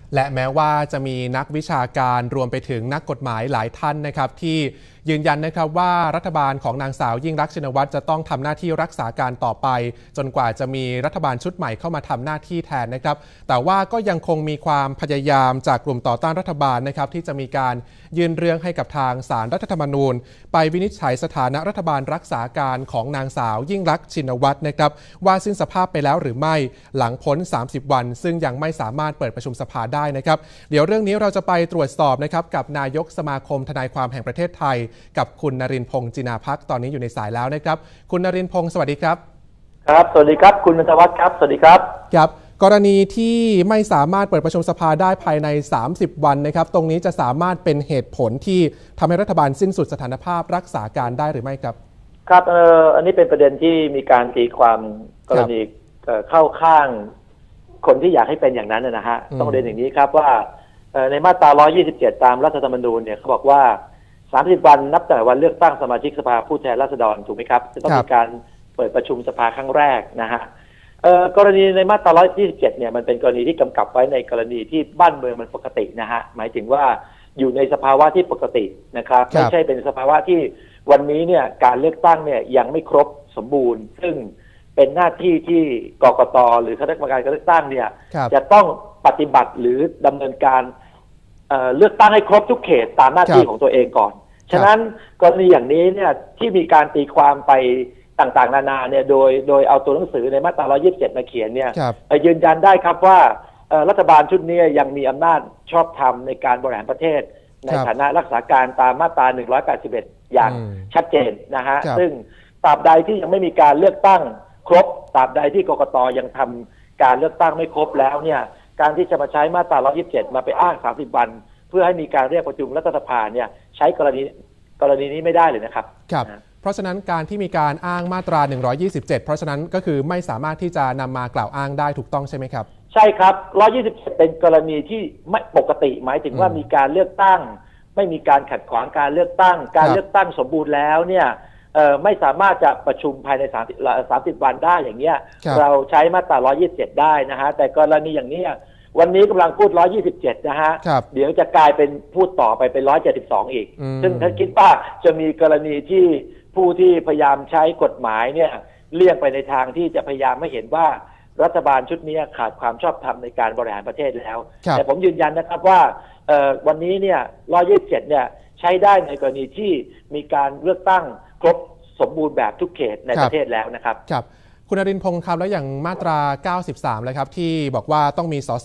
และแม้ว่าจะมีนักวิชาการรวมไปถึงนักกฎหมายหลายท่านนะครับที่ยืนยันนะครับว่ารัฐบาลของนางสาวยิ่งลักษณ์ชินวัตรจะต้องทำหน้าที่รักษาการต่อไปจนกว่าจะมีรัฐบาลชุดใหม่เข้ามาทำหน้าที่แทนนะครับแต่ว่าก็ยังคงมีความพยายามจากกลุ่มต่อต้านรัฐบาลนะครับที่จะมีการยื่นเรื่องให้กับทางศาลรัฐธรรมนูญไปวินิจฉัยสถานะรัฐบาลรักษาการของนางสาวยิ่งลักษณ์ชินวัตรนะครับว่าสิ้นสภาพไปแล้วหรือไม่หลังพ้น30 วันซึ่งยังไม่สามารถเปิดประชุมสภาได้นะครับเดี๋ยวเรื่องนี้เราจะไปตรวจสอบนะครับกับนายกสมาคมทนายความแห่งประเทศไทยกับคุณนรินทร์พงษ์จินาภักดิ์ตอนนี้อยู่ในสายแล้วนะครับคุณนรินทร์พงษ์สวัสดีครับครับสวัสดีครับคุณณัฐวัฒน์ครับสวัสดีครับครับกรณีที่ไม่สามารถเปิดประชุมสภาได้ภายใน30 วันนะครับตรงนี้จะสามารถเป็นเหตุผลที่ทำให้รัฐบาลสิ้นสุดสถานภาพรักษาการได้หรือไม่ครับครับอันนี้เป็นประเด็นที่มีการตีความกรณีเข้าข้างคนที่อยากให้เป็นอย่างนั้นนะฮะต้องเรียนอย่างนี้ครับว่าในมาตรา127ตามรัฐธรรมนูญเนี่ยเขาบอกว่า30 วันนับแต่วันเลือกตั้งสมาชิกสภาผู้แทนราษฎรถูกไหมครับจะต้องมีการเปิดประชุมสภาครั้งแรกนะฮะกรณีในมาตรา127เนี่ยมันเป็นกรณีที่กำกับไว้ในกรณีที่บ้านเมืองมันปกตินะฮะหมายถึงว่าอยู่ในสภาวะที่ปกตินะครับไม่ใช่เป็นสภาวะที่วันนี้เนี่ยการเลือกตั้งเนี่ยยังไม่ครบสมบูรณ์ซึ่งเป็นหน้าที่ที่กกต.หรือคณะกรรมการการเลือกตั้งเนี่ยจะต้องปฏิบัติหรือดำเนินการเลือกตั้งให้ครบทุกเขตตามหน้าที่ของตัวเองก่อนฉะนั้นกรณีอย่างนี้เนี่ยที่มีการตีความไปต่างๆนานาเนี่ยโดยเอาตัวหนังสือในมาตรา127มาเขียนเนี่ยยืนยันได้ครับว่ารัฐบาลชุดนี้ยังมีอำนาจชอบธรรมในการบริหารประเทศในฐานะรักษาการตามมาตรา181อย่างชัดเจนนะฮะซึ่งตราบใดที่ยังไม่มีการเลือกตั้งครบตราบใดที่กกต.ยังทำการเลือกตั้งไม่ครบแล้วเนี่ยการที่จะมาใช้มาตรา127มาไปอ้าง30 วันเพื่อให้มีการเรียกประชุมรัฐสภาเนี่ยใช้กรณีนี้ไม่ได้เลยนะครับครับเพราะฉะนั้นการที่มีการอ้างมาตรา127เพราะฉะนั้นก็คือไม่สามารถที่จะนำมากล่าวอ้างได้ถูกต้องใช่ไหมครับใช่ครับ127เป็นกรณีที่ไม่ปกติหมายถึงว่ามีการเลือกตั้งไม่มีการขัดขวางการเลือกตั้งการเลือกตั้งสมบูรณ์แล้วเนี่ยไม่สามารถจะประชุมภายใน30 วันได้อย่างเงี้ยเราใช้มาตรา127ได้นะฮะแต่กรณีอย่างนี้วันนี้กำลังพูด127นะฮะเดี๋ยวจะกลายเป็นพูดต่อไปเป็น172อีกซึ่งท่านคิดว่าจะมีกรณีที่ผู้ที่พยายามใช้กฎหมายเนี่ยเลี่ยงไปในทางที่จะพยายามไม่เห็นว่ารัฐบาลชุดนี้ขาดความชอบธรรมในการบริหารประเทศแล้วแต่ผมยืนยันนะครับว่าวันนี้เนี่ย127เนี่ยใช้ได้ในกรณีที่มีการเลือกตั้งครบสมบูรณ์แบบทุกเขตในประเทศแล้วนะครับคุณนรินทร์พงษ์ครับแล้วอย่างมาตรา93เลยครับที่บอกว่าต้องมีสส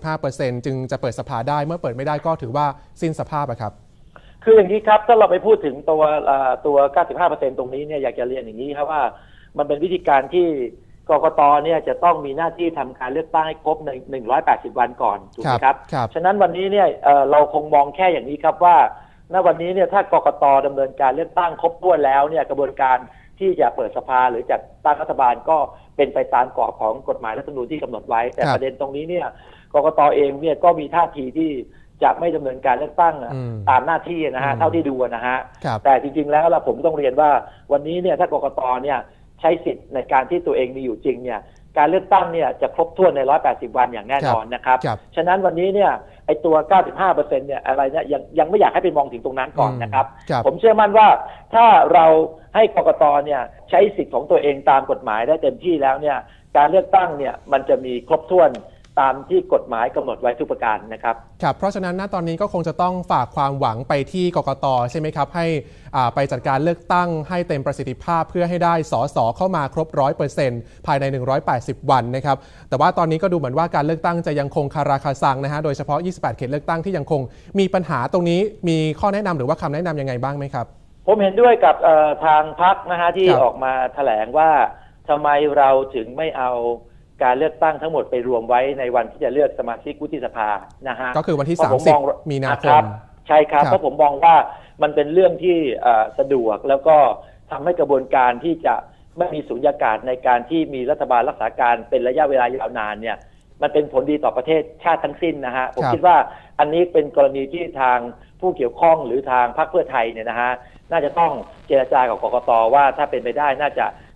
95% จึงจะเปิดสภาได้เมื่อเปิดไม่ได้ก็ถือว่าสิ้นสภาพครับคืออย่างนี้ครับถ้าเราไปพูดถึงตัว 95% ตรงนี้เนี่ยอยากจะเรียนอย่างนี้ครับว่ามันเป็นวิธีการที่กกต.เนี่ยจะต้องมีหน้าที่ทำการเลือกตั้งให้ครบใน180 วันก่อนถูกไหมครับฉะนั้นวันนี้เนี่ยเราคงมองแค่อย่างนี้ครับว่าณวันนี้เนี่ยถ้ากกต.ดำเนินการเลือกตั้งครบถ้วนแล้วเนี่ยกระบวนการที่จะเปิดสภาหรือจัดตั้งรัฐบาลก็เป็นไปตามกรอบของกฎหมายรัฐธรรมนูญที่กำหนดไว้แต่ประเด็นตรงนี้เนี่ยกกต.เองเนี่ยก็มีท่าทีที่จะไม่ดำเนินการเลือกตั้งตามหน้าที่นะฮะเท่าที่ดูนะฮะแต่จริงๆแล้วผมต้องเรียนว่าวันนี้เนี่ยถ้ากกต.เนี่ยใช้สิทธิ์ในการที่ตัวเองมีอยู่จริงเนี่ยการเลือกตั้งเนี่ยจะครบถ้วนใน180 วันอย่างแน่นอนนะครับฉะนั้นวันนี้เนี่ยไอ้ตัว 95% เนี่ยอะไรเนี่ยยังไม่อยากให้ไปมองถึงตรงนั้นก่อนนะครับผมเชื่อมั่นว่าถ้าเราให้กกต.เนี่ยใช้สิทธิ์ของตัวเองตามกฎหมายได้เต็มที่แล้วเนี่ยการเลือกตั้งเนี่ยมันจะมีครบถ้วนตามที่กฎหมายกำหนดไว้ทุกประการนะครับครับเพราะฉะนั้นณตอนนี้ก็คงจะต้องฝากความหวังไปที่กกต.ใช่ไหมครับให้ไปจัดการเลือกตั้งให้เต็มประสิทธิภาพเพื่อให้ได้สสเข้ามาครบ 100% ภายใน180 วันนะครับแต่ว่าตอนนี้ก็ดูเหมือนว่าการเลือกตั้งจะยังคงคาราคาซังนะฮะโดยเฉพาะ28เขตเลือกตั้งที่ยังคงมีปัญหาตรงนี้มีข้อแนะนำหรือว่าคำแนะนำยังไงบ้างไหมครับผมเห็นด้วยกับทางพรรคนะฮะที่ออกมาแถลงว่าทำไมเราถึงไม่เอาการเลือกตั้งทั้งหมดไปรวมไว้ในวันที่จะเลือกสมาชิกวุฒิสภานะฮะก็คือวันที่30 มีนาคมใช่ครับเพราะผมมองว่ามันเป็นเรื่องที่สะดวกแล้วก็ทำให้กระบวนการที่จะไม่มีสุญญากาศในการที่มีรัฐบาลรักษาการเป็นระยะเวลายาวนานเนี่ยมันเป็นผลดีต่อประเทศชาติทั้งสิ้นนะฮะผมคิดว่าอันนี้เป็นกรณีที่ทางผู้เกี่ยวข้องหรือทางพรรคเพื่อไทยเนี่ยนะฮะน่าจะต้องเจรจากับกกต.ว่าถ้าเป็นไปได้น่าจะ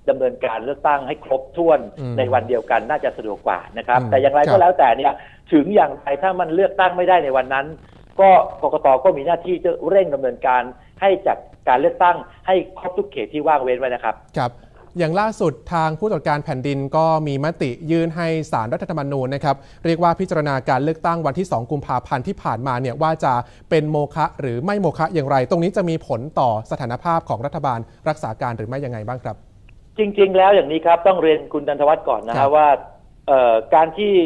ดำเนินการเลือกตั้งให้ครบถ้วนในวันเดียวกันน่าจะสะดวกกว่านะครับแต่อย่างไรก็แล้วแต่เนี่ยถึงอย่างไรถ้ามันเลือกตั้งไม่ได้ในวันนั้นก็กกต.ก็มีหน้าที่จะเร่งดำเนินการให้จัดการเลือกตั้งให้ครบทุกเขตที่ว่างเว้นไว้นะครับครับอย่างล่าสุดทางผู้ตรวจการแผ่นดินก็มีมติยื่นให้ศาลรัฐธรรมนูญนะครับเรียกว่าพิจารณาการเลือกตั้งวันที่2กุมภาพันธ์ที่ผ่านมาเนี่ยว่าจะเป็นโมฆะหรือไม่โมฆะอย่างไรตรงนี้จะมีผลต่อสถานภาพของรัฐบาลรักษาการหรือไม่ยังไงบ้างครับจริงๆแล้วอย่างนี้ครับต้องเรียนคุณดันทวัฒน์ก่อนนะฮะว่าการที่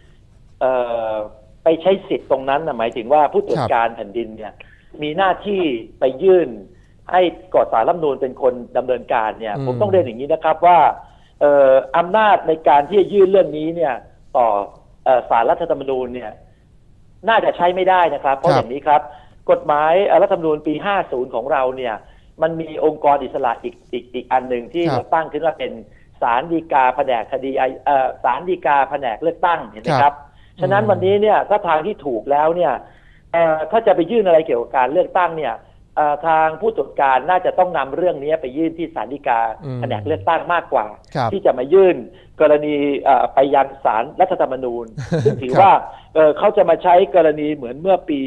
ไปใช้สิทธิ์ตรงนั้นหมายถึงว่าผู้ตรวจการแผ่นดินเนี่ยมีหน้าที่ไปยื่นให้กฎศาลรัฐธรรมนูญเป็นคนดำเนินการเนี่ยผมต้องเรียนอย่างนี้นะครับว่าอำนาจในการที่จะยื่นเรื่องนี้เนี่ยต่อศาลรัฐธรรมนูญเนี่ยน่าจะใช้ไม่ได้นะครับเพราะอย่างนี้ครับกฎหมายรัฐธรรมนูญปี50ของเราเนี่ยมันมีองค์กรอิสระอีกอันหนึ่งที่เราตั้งขึ้นว่าเป็นศาลฎีกาแผนกคดีศาลฎีกาแผนกเลือกตั้งเห็นไหมครับฉะนั้นวันนี้เนี่ยถ้าทางที่ถูกแล้วเนี่ยถ้าจะไปยื่นอะไรเกี่ยวกับการเลือกตั้งเนี่ยทางผู้ตรวจการน่าจะต้องนำเรื่องนี้ไปยื่นที่ศาลฎีกาแผนกเลือกตั้งมากกว่าที่จะมายื่นกรณีไปยังศาลรัฐธรรมนูญซึ่งถือว่าเขาจะมาใช้กรณีเหมือนเมื่อปี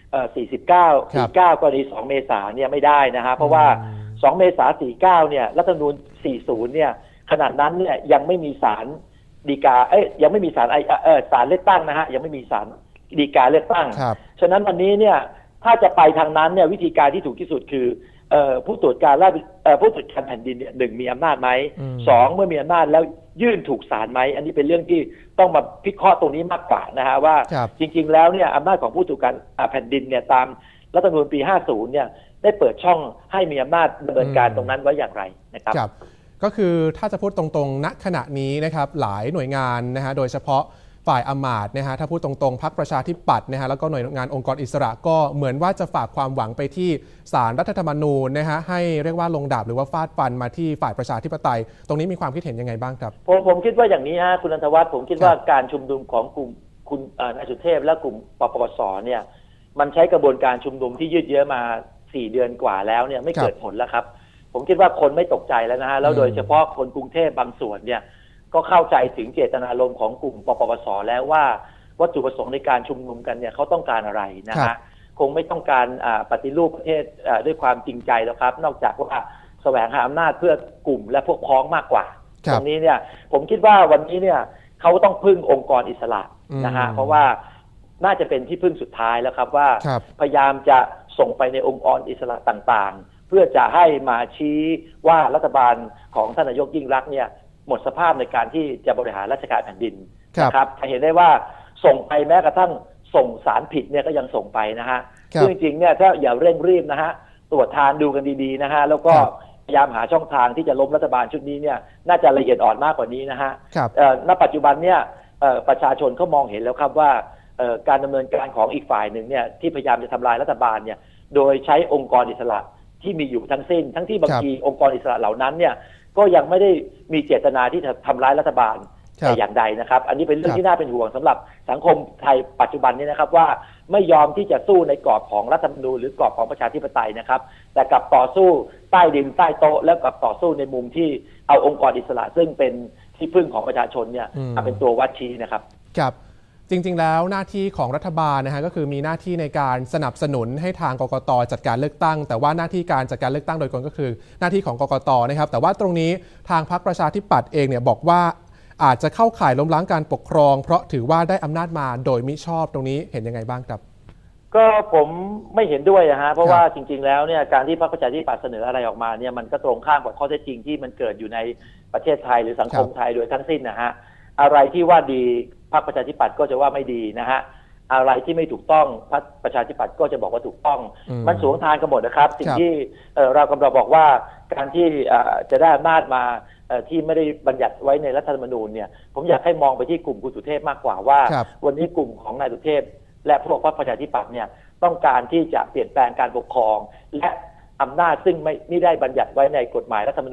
49กรณี2เมษายนเนี่ยไม่ได้นะฮะเพราะว่า2เมษายน49เนี่ยรัฐธรรมนูญ40เนี่ยขณะนั้นเนี่ยยังไม่มีศาลฎีกายังไม่มีศาลศาลเลือกตั้งนะฮะยังไม่มีศาลฎีกาเลือกตั้งฉะนั้นวันนี้เนี่ยถ้าจะไปทางนั้นเนี่ยวิธีการที่ถูกที่สุดคือผู้ตรวจการผู้ตรวจการแผ่นดินเนี่ย1มีอำนาจไหม2เมื่อมีอำนาจแล้วยื่นถูกศาลไหมอันนี้เป็นเรื่องที่ต้องมาพิเคราะห์ตรงนี้มากกว่านะฮะว่าจริงๆแล้วเนี่ยอำนาจของผู้ตรวจการแผ่นดินเนี่ยตามรัฐธรรมนูญปี50เนี่ยได้เปิดช่องให้มีอำนาจดำเนินการตรงนั้นไว้อย่างไรนะครับก็คือถ้าจะพูดตรงๆณขณะนี้นะครับหลายหน่วยงานนะฮะโดยเฉพาะฝ่ายอำมาตย์นะฮะถ้าพูดตรงๆพรรคประชาธิปัตย์นะฮะแล้วก็หน่วยงานองค์กรอิสระก็เหมือนว่าจะฝากความหวังไปที่ศาลรัฐธรรมนูญนะฮะให้เรียกว่าลงดาบหรือว่าฟาดฟันมาที่ฝ่ายประชาธิปไตยตรงนี้มีความคิดเห็นยังไงบ้างครับผมคิดว่าอย่างนี้ฮะคุณอนันทวัฒน์ผมคิดว่าการชุมนุมของกลุ่มคุณนายสุเทพและกลุ่มปปสเนี่ยมันใช้กระบวนการชุมนุมที่ยืดเยื้อมา4เดือนกว่าแล้วเนี่ยไม่เกิดผลแล้วครับผมคิดว่าคนไม่ตกใจแล้วนะฮะแล้วโดยเฉพาะคนกรุงเทพบางส่วนเนี่ยก็เข้าใจถึงเจตนารมณ์ของกลุ่มปปสแล้วว่าวัตถุประสงค์ในการชุมนุมกันเนี่ยเขาต้องการอะไรนะฮะคงไม่ต้องการปฏิรูปประเทศด้วยความจริงใจแล้วครับนอกจากว่าแสวงหาอำนาจเพื่อกลุ่มและพวกพ้องมากกว่าตรงนี้เนี่ยผมคิดว่าวันนี้เนี่ยเขาต้องพึ่งองค์กรอิสระนะฮะเพราะว่าน่าจะเป็นที่พึ่งสุดท้ายแล้วครับว่าพยายามจะส่งไปในองค์กรอิสระต่างๆเพื่อจะให้มาชี้ว่ารัฐบาลของท่านนายกยิ่งลักษณ์เนี่ยหมดสภาพในการที่จะบริหารราชการแผ่นดินนะครับจะเห็นได้ว่าส่งไปแม้กระทั่งส่งสารผิดเนี่ยก็ยังส่งไปนะฮะซึ่งจริงๆเนี่ยถ้าอย่าเร่งรีบนะฮะตรวจทานดูกันดีๆนะฮะแล้วก็พยายามหาช่องทางที่จะล้มรัฐบาลชุดนี้เนี่ยน่าจะละเอียดอ่อนมากกว่านี้นะฮะณปัจจุบันเนี่ยประชาชนเขามองเห็นแล้วครับว่าการดำเนินการของอีกฝ่ายหนึ่งเนี่ยที่พยายามจะทำลายรัฐบาลเนี่ยโดยใช้องค์กรอิสระที่มีอยู่ทั้งสิ้นทั้งที่บางทีองค์กรอิสระเหล่านั้นเนี่ยก็ยังไม่ได้มีเจตนาที่จะทำร้ายรัฐบาลแต่อย่างใดนะครับอันนี้เป็นเรื่องที่น่าเป็นห่วงสำหรับสังคมไทยปัจจุบันนี้นะครับว่าไม่ยอมที่จะสู้ในกรอบของรัฐธรรมนูญหรือกรอบของประชาธิปไตยนะครับแต่กลับต่อสู้ใต้ดินใต้โต๊ะแล้วกลับต่อสู้ในมุมที่เอาองค์กรอิสระซึ่งเป็นที่พึ่งของประชาชนเนี่ยมาเป็นตัววัดชี้นะครับครับจริงๆแล้วหน้าที่ของรัฐบาลนะฮะก็คือมีหน้าที่ในการสนับสนุนให้ทางกกต.จัดการเลือกตั้งแต่ว่าหน้าที่การจัดการเลือกตั้งโดยตรงก็คือหน้าที่ของกกต.นะครับแต่ว่าตรงนี้ทางพรรคประชาธิปัตย์เองเนี่ยบอกว่าอาจจะเข้าข่ายล้มล้างการปกครองเพราะถือว่าได้อำนาจมาโดยมิชอบตรงนี้เห็นยังไงบ้างครับก็ผมไม่เห็นด้วยนะฮะเพราะว่าจริงๆแล้วเนี่ยการที่พรรคประชาธิปัตย์เสนออะไรออกมาเนี่ยมันก็ตรงข้ามกับข้อเท็จจริงที่มันเกิดอยู่ในประเทศไทยหรือสังคมไทยโดยทั้งสิ้นนะฮะอะไรที่ว่าดีพรรคประชาธิปัตย์ก็จะว่าไม่ดีนะฮะอะไรที่ไม่ถูกต้องพรรคประชาธิปัตย์ก็จะบอกว่าถูกต้องมันสวนทางกันหมดนะครับสิ่งที่เรากำลังบอกว่าการที่จะได้อำนาจมาที่ไม่ได้บัญญัติไว้ในรัฐธรรมนูญเนี่ยผมอยากให้มองไปที่กลุ่มคุณสุเทพมากกว่าว่าวันนี้กลุ่มของนายสุเทพและพวกพรรคประชาธิปัตย์เนี่ยต้องการที่จะเปลี่ยนแปลงการปกครองและอำนาจซึ่งไม่ได้บัญญัติไว้ในกฎหมายรัฐธรรมนูญ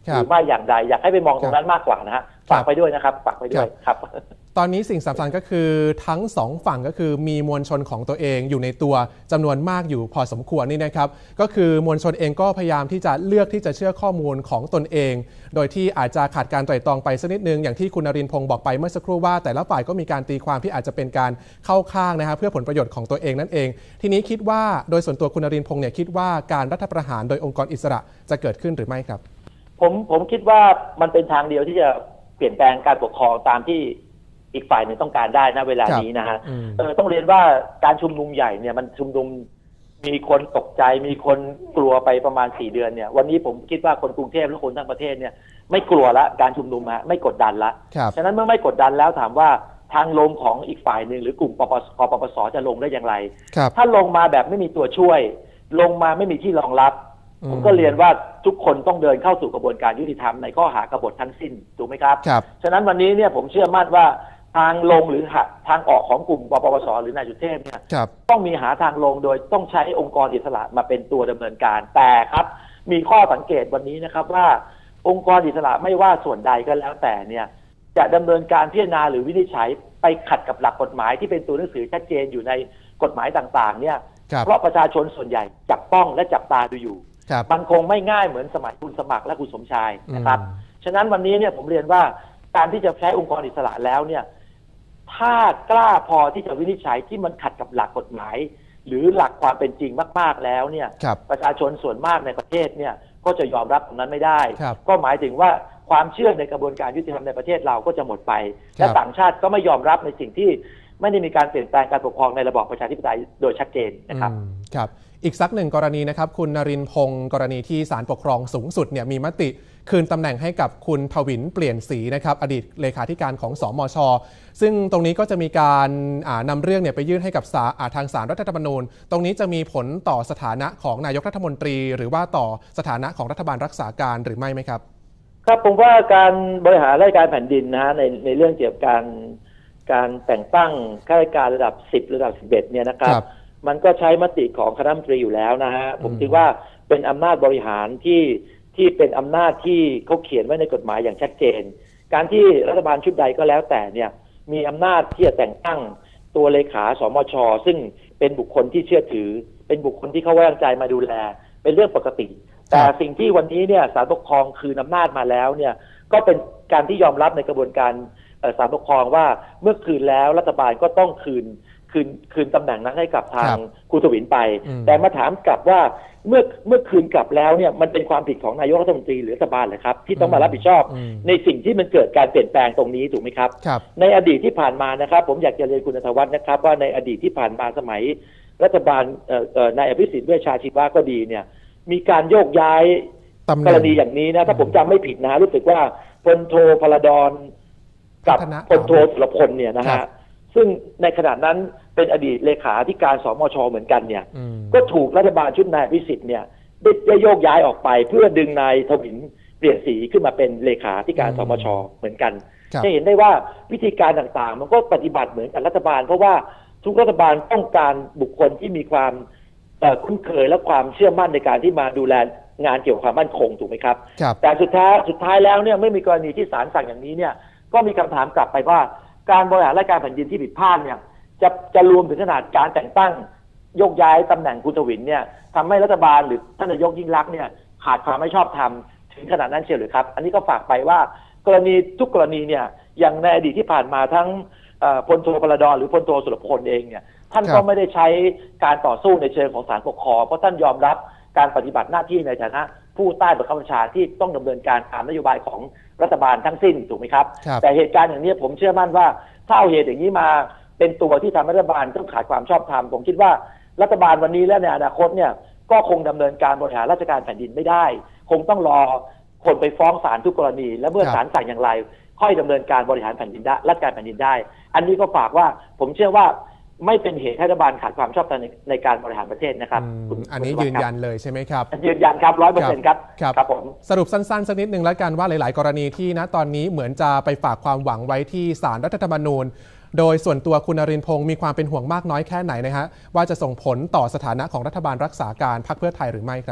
หรือไม่อย่างใดอยากให้ไปมองตรงนั้นมากกว่านะฮะฝากไปด้วยนะครับฝากไปด้วยครับตอนนี้สิ่งสำคัญก็คือทั้งสองฝั่งก็คือมีมวลชนของตัวเองอยู่ในตัวจำนวนมากอยู่พอสมควรนี่นะครับก็คือมวลชนเองก็พยายามที่จะเลือกที่จะเชื่อข้อมูลของตนเองโดยที่อาจจะขาดการไตร่ตรองไปสักนิดนึงอย่างที่คุณนรินทร์พงศ์บอกไปเมื่อสักครู่ว่าแต่ละฝ่ายก็มีการตีความที่อาจจะเป็นการเข้าข้างนะฮะเพื่อผลประโยชน์ของตัวเองนั่นเองทีนี้คิดว่าโดยส่วนตัวคุณนรินทร์พงศ์เนี่ยคิดว่าการรัฐประหารโดยองค์กรอิสระจะเกิดขึ้นหรือไม่ครับผมคิดว่ามันเป็นทางเดียวที่จะเปลี่ยนแปลงการปกครองตามที่อีกฝ่ายหนึ่งต้องการได้นะเวลานี้นะฮะต้องเรียนว่าการชุมนุมใหญ่เนี่ยมันชุมนุมมีคนตกใจมีคนกลัวไปประมาณ4 เดือนเนี่ยวันนี้ผมคิดว่าคนกรุงเทพและคนทั้งประเทศเนี่ยไม่กลัวละการชุมนุมฮะไม่กดดันละฉะนั้นเมื่อไม่กดดันแล้วถามว่าทางลงของอีกฝ่ายหนึ่งหรือกลุ่มปปสจะลงได้อย่างไรถ้าลงมาแบบไม่มีตัวช่วยลงมาไม่มีที่รองรับผมก็เรียนว่าทุกคนต้องเดินเข้าสู่กระบวนการยุติธรรมในข้อหากบฏทั้งสิ้นถูกไหมครับฉะนั้นวันนี้เนี่ยผมเชื่อมั่นว่าทางลงหรือทางออกของกลุ่มปปสหรือนายสุเทพเนี่ยต้องมีหาทางลงโดยต้องใช้องค์กรอิสระมาเป็นตัวดำเนินการแต่ครับมีข้อสังเกตวันนี้นะครับว่าองค์กรอิสระไม่ว่าส่วนใดก็แล้วแต่เนี่ยจะดำเนินการพิจารณาหรือวินิจฉัยไปขัดกับหลักกฎหมายที่เป็นตัวหนังสือชัดเจนอยู่ในกฎหมายต่างๆเนี่ยเพราะประชาชนส่วนใหญ่จับต้องและจับตาดูอยู่มันคงไม่ง่ายเหมือนสมัยคุณสมัครและคุณสมชายนะครับฉะนั้นวันนี้เนี่ยผมเรียนว่าการที่จะใช้องค์กรอิสระแล้วเนี่ยถ้ากล้าพอที่จะวินิจฉัยที่มันขัดกับหลักกฎหมายหรือหลักความเป็นจริงมากๆแล้วเนี่ยประชาชนส่วนมากในประเทศเนี่ยก็จะยอมรับตรงนั้นไม่ได้ก็หมายถึงว่าความเชื่อในกระบวนการยุติธรรมในประเทศเราก็จะหมดไปและต่างชาติก็ไม่ยอมรับในสิ่งที่ไม่ได้มีการเปลี่ยนแปลงการปกครองในระบอบประชาธิปไตยโดยชัดเจนนะครับครับอีกสักหนึ่งกรณีนะครับคุณนรินทร์พงศ์กรณีที่ศาลปกครองสูงสุดเนี่ยมีมติคืนตำแหน่งให้กับคุณทวินเปลี่ยนศรีนะครับอดีตเลขาธิการของสมช.ซึ่งตรงนี้ก็จะมีการนำเรื่องเนี่ยไปยื่นให้กับทางศาลรัฐธรรมนูญตรงนี้จะมีผลต่อสถานะของนายกรัฐมนตรีหรือว่าต่อสถานะของรัฐบาลรักษาการหรือไม่ไหมครับครับผมว่าการบริหารราชการแผ่นดินนะฮะในเรื่องเกี่ยวกับการแต่งตั้งข้าราชการระดับ10ระดับ11เนี่ยนะครับมันก็ใช้มติของคณะรัฐมนตรีอยู่แล้วนะฮะผมถือว่าเป็นอำนาจบริหารที่เป็นอำนาจที่เขาเขียนไว้ในกฎหมายอย่างชัดเจนการที่รัฐบาลชุดใดก็แล้วแต่เนี่ยมีอำนาจที่จะแต่งตั้งตัวเลขาสมช.ซึ่งเป็นบุคคลที่เชื่อถือเป็นบุคคลที่เขาไว้วางใจมาดูแลเป็นเรื่องปกติแต่สิ่งที่วันนี้เนี่ยศาลปกครองคืนอำนาจมาแล้วเนี่ยก็เป็นการที่ยอมรับในกระบวนการศาลปกครองว่าเมื่อคืนแล้วรัฐบาลก็ต้องคืนตำแหน่งนั้นให้กับทางคุณทวินไปแต่มาถามกลับว่าเมื่อคืนกลับแล้วเนี่ยมันเป็นความผิดของนายกรัฐมนตรีหรือรัฐบาลเหรอครับที่ต้องมารับผิดชอบในสิ่งที่มันเกิดการเปลี่ยนแปลงตรงนี้ถูกไหมครับในอดีตที่ผ่านมานะครับผมอยากจะเรียนคุณณัฐวัฒน์นะครับว่าในอดีตที่ผ่านมาสมัยรัฐบาลนายอภิสิทธิ์เวชชาชีวะก็ดีเนี่ยมีการโยกย้ายกรณีอย่างนี้นะถ้าผมจำไม่ผิดนะรู้สึกว่าพลโทพลดรกับพลโทสุรพลเนี่ยนะฮะซึ่งในขณะนั้นเป็นอดีตเลขาธิการสมช.เหมือนกันเนี่ยก็ถูกรัฐบาลชุดนายอภิสิทธิ์เนี่ยได้โยกย้ายออกไปเพื่อดึงนายทวินเปลี่ยนสีขึ้นมาเป็นเลขาธิการสมช.เหมือนกันจะเห็นได้ว่าวิธีการต่างๆมันก็ปฏิบัติเหมือนกับรัฐบาลเพราะว่าทุกรัฐบาลต้องการบุคคลที่มีความคุ้นเคยและความเชื่อมั่นในการที่มาดูแลงานเกี่ยวกับความมั่นคงถูกไหมครับแต่สุดท้ายแล้วเนี่ยไม่มีกรณีที่ศาลสั่งอย่างนี้เนี่ยก็มีคำถามกลับไปว่าการบริหารราชการแผ่นดินที่ผิดพลาดเนี่ยจะรวมถึงขนาดการแต่งตั้งโยกย้ายตำแหน่งคุณทวินเนี่ยทำให้รัฐบาลหรือท่านนายกยิ่งลักษณ์เนี่ยขาดความไม่ชอบธรรมถึงขนาดนั้นเชียวหรือครับอันนี้ก็ฝากไปว่ากรณีทุกกรณีเนี่ยอย่างในอดีตที่ผ่านมาทั้งพลโทพลดรหรือพลโทสุรพลเองเนี่ยท่านก็ไม่ได้ใช้การต่อสู้ในเชิงของศาลปกครองเพราะท่านยอมรับการปฏิบัติหน้าที่ในฐานะผู้ใต้บังคับบัญชาที่ต้องดำเนินการตามนโยบายของรัฐบาลทั้งสิ้นถูกไหมครับแต่เหตุการณ์อย่างนี้ผมเชื่อมั่นว่าถ้าเอาเหตุอย่างนี้มาเป็นตัวที่ทำให้รัฐบาลต้องขาดความชอบธรรมผมคิดว่ารัฐบาลวันนี้และในอนาคตเนี่ยก็คงดำเนินการบริหารราชการแผ่นดินไม่ได้คงต้องรอคนไปฟ้องศาลทุกกรณีและเมื่อศาลสั่งอย่างไรค่อยดำเนินการบริหารแผ่นดินได้ราชการแผ่นดินได้อันนี้ก็ฝากว่าผมเชื่อว่าไม่เป็นเหตุให้รัฐบาลขาดความชอบธรรมในการบริหารประเทศนะครับอันนี้ยืนยันเลยใช่ไหมครับยืนยันครับ 100% ครับครับผมสรุปสั้นๆสักนิดนึงแล้วกันว่าหลายๆกรณีที่ณตอนนี้เหมือนจะไปฝากความหวังไว้ที่ศาลรัฐธรรมนูญโดยส่วนตัวคุณนรินทร์พงศ์มีความเป็นห่วงมากน้อยแค่ไหนนะฮะว่าจะส่งผลต่อสถานะของรัฐบาลรักษาการพรรคเพื่อไทยหรือไม่ครับ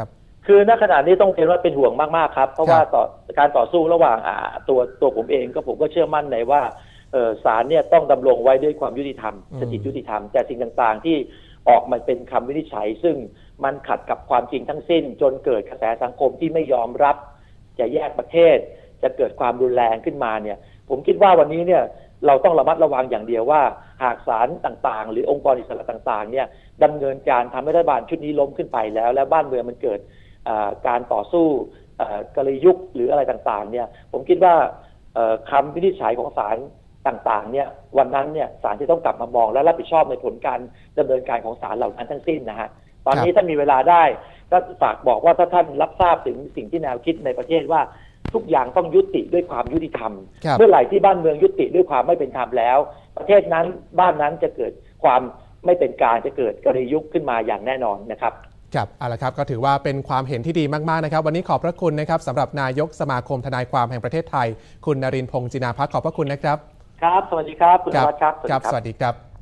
คือณขณะนี้ต้องเรียนว่าเป็นห่วงมากๆครับเพราะว่าการต่อสู้ระหว่างตัวผมเองผมก็เชื่อมั่นในว่าศาลเนี่ยต้องดำรงไว้ด้วยความยุติธรรมสถิตยุติธรรมแต่สิ่งต่างๆที่ออกมาเป็นคำวินิจฉัยซึ่งมันขัดกับความจริงทั้งสิ้นจนเกิดกระแสสังคมที่ไม่ยอมรับจะแยกประเทศจะเกิดความรุนแรงขึ้นมาเนี่ยผมคิดว่าวันนี้เนี่ยเราต้องระมัดระวังอย่างเดียวว่าหากศาลต่างๆหรือองค์กรอิสระต่างๆเนี่ยดำเนินการทำให้รัฐบาลชุดนี้ล้มขึ้นไปแล้วและบ้านเมืองมันเกิดการต่อสู้กลยุทธ์หรืออะไรต่างๆเนี่ยผมคิดว่าคำวินิจฉัยของศาลต่างๆเนี่ยวันนั้นเนี่ยศาลจะต้องกลับมามองและรับผิดชอบในผลการดำเนินการของศาลเหล่านั้นทั้งสิ้นนะฮะตอนนี้ถ้ามีเวลาได้ก็ฝากบอกว่าถ้าท่านรับทราบถึงสิ่งที่แนวคิดในประเทศว่าทุกอย่างต้องยุติด้วยความยุติธรรมเมื่อไหร่ที่บ้านเมืองยุติด้วยความไม่เป็นธรรมแล้วประเทศนั้นบ้านนั้นจะเกิดความไม่เป็นกลางจะเกิดกลยุทธ์ขึ้นมาอย่างแน่นอนนะครับครับเอาละครับก็ถือว่าเป็นความเห็นที่ดีมากๆนะครับวันนี้ขอบพระคุณนะครับสำหรับนายกสมาคมทนายความแห่งประเทศไทยคุณนรินทร์ พงษ์จินาภักดิ์ขอบพระคุณนะครับครับสวัสดีครับคุณวัชครับสวัสดีครับ